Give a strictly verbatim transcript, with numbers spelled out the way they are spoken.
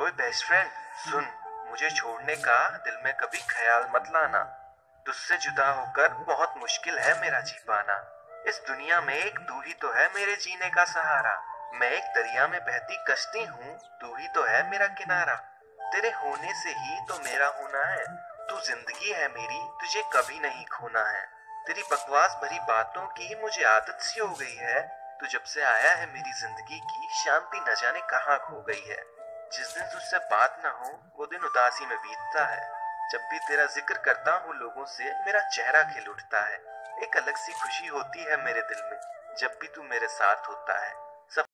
ओए best friend, सुन। मुझे छोड़ने का दिल में कभी ख्याल मत लाना। तुझसे जुदा होकर बहुत मुश्किल है मेरा जी पाना। इस दुनिया में एक तू ही तो है मेरे जीने का सहारा। मैं एक दरिया में बहती कश्ती हूँ, तू ही तो है मेरा किनारा। तेरे होने से ही तो मेरा होना है। तू जिंदगी है मेरी, तुझे कभी नहीं खोना है। तेरी बकवास भरी बातों की मुझे आदत सी हो गई है। तू जब से आया है मेरी जिंदगी की शांति न जाने कहाँ खो गई है। जिस दिन तुझसे बात ना हो वो दिन उदासी में बीतता है। जब भी तेरा जिक्र करता हूँ लोगों से मेरा चेहरा खिल उठता है। एक अलग सी खुशी होती है मेरे दिल में जब भी तू मेरे साथ होता है।